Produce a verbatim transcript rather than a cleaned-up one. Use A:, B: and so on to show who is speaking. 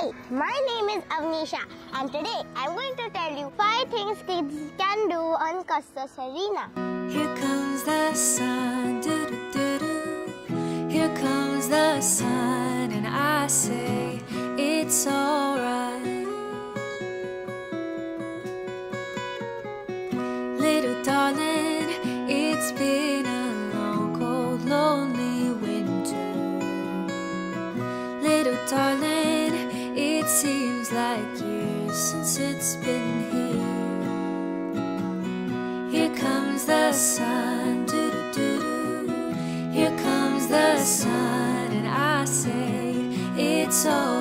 A: Hi, my name is Avnisha and today I'm going to tell you five things kids can do on Costa Serena.
B: Here comes the sun, doo doo doo doo. Here comes the sun, and I say it's alright. Little darling, it's been a long, cold, lonely winter. Little darling, it seems like years since it's been here. Here comes the sun, doo doo doo doo. Here comes the sun, and I say it's all